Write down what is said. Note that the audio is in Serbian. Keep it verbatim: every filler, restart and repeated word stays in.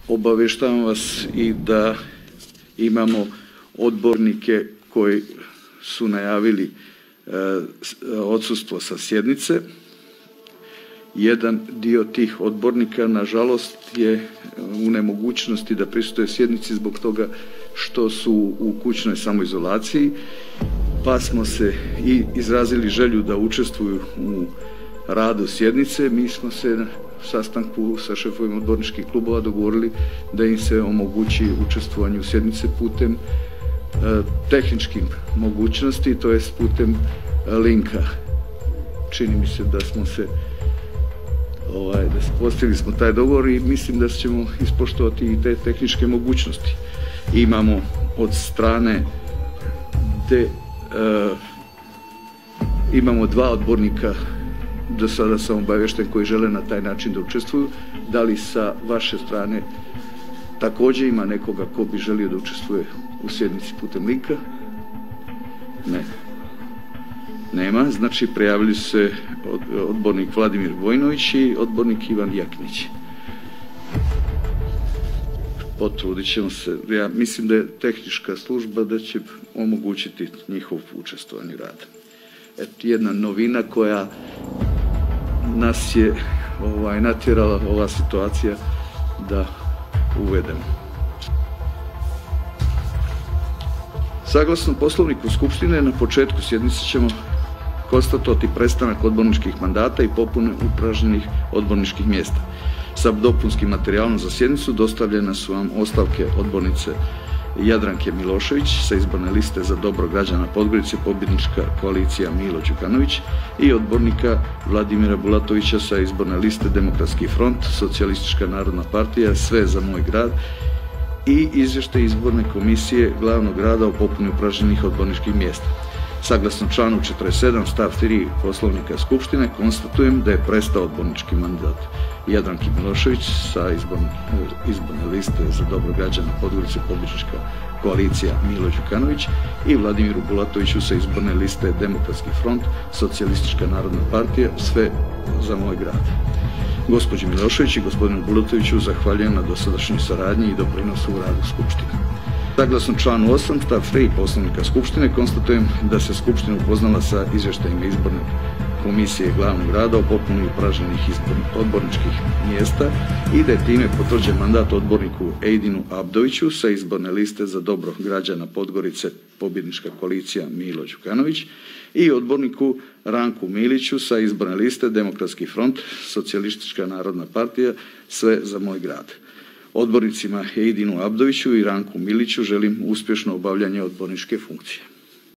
Obavještavam vas i da imamo odbornike koji su najavili odsustvo sa sjednice. Jedan dio tih odbornika, nažalost, je u nemogućnosti da prisustvuje sjednici zbog toga što su u kućnoj samoizolaciji, pa smo se i izrazili želju da učestvuju u radu sjednice. Mi smo se na sastanku sa šefovima odborničkih klubova dogovorili da im se omogući učestvovanje u sjednice putem tehničkih mogućnosti, to jest putem linka. Čini mi se da smo se ovaj, da postigli smo taj dogovor i mislim da ćemo ispoštovati i te tehničke mogućnosti. Imamo od strane de, uh, imamo dva odbornika, do sada sam obavješten, koji žele na taj način da učestvuju. Da li sa vaše strane također ima nekoga ko bi želio da učestvuje u sjednici putem linka? Ne. Nema, znači prijavili se odbornik Vladimir Vojnović i odbornik Ivan Jaknić. Potrudit ćemo se, ja mislim da je tehnička služba da će omogućiti njihov učestvovanje rada. Eto, jedna novina koja nas je ovaj, natjerala ova situacija da uvedemo. Saglasno Poslovniku Skupštine, na početku sjednice ćemo konstatovati prestanak odborničkih mandata i popune upražnjenih odborničkih mjesta. Sa dopunskim materijalom za sjednicu dostavljene su vam ostavke odbornice Jadranke Milošević sa izborne liste za dobro građana Podgorice, pobjednička koalicija Milo Đukanović, i odbornika Vladimira Bulatovića sa izborne liste Demokratski front, Socijalistička narodna partija, sve za moj grad, i izvještaj izborne komisije glavnog grada o popuni upražnjenih odborničkih mjesta. Saglasno članu četrdeset sedam stav tri Poslovnika Skupštine konstatujem da je prestao odbornički mandat Jadranki Milošević sa izborne, izborne liste za dobro građana Podgorice, pobjednička koalicija Milo Đukanović, i Vladimiru Bulatoviću sa izborne liste Demokratski front, Socijalistička narodna partija, sve za moj grad. Gospođi Milošević i gospodinu Bulatoviću zahvaljujem na dosadašnjoj saradnji i doprinosu u radu Skupštine. Saglasno članu osam stav tri Poslovnika Skupštine konstatujem da se Skupština upoznala sa izvještajima izborne komisije glavnog grada o popuni upražnjenih odborničkih mjesta i da je time potvrđen mandat odborniku Ejdinu Abdoviću sa izborne liste za dobro građana Podgorice, pobjednička koalicija Milo Đukanović, i odborniku Ranku Miliću sa izborne liste Demokratski front, Socijalistička narodna partija, sve za moj grad. Odbornicima Ejdinu Abdoviću i Ranku Miliću želim uspješno obavljanje odborničke funkcije.